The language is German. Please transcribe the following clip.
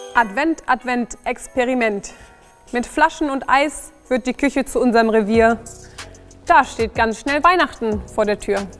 Advent, Advent, Experiment. Mit Flaschen und Eis wird die Küche zu unserem Revier. Da steht ganz schnell Weihnachten vor der Tür.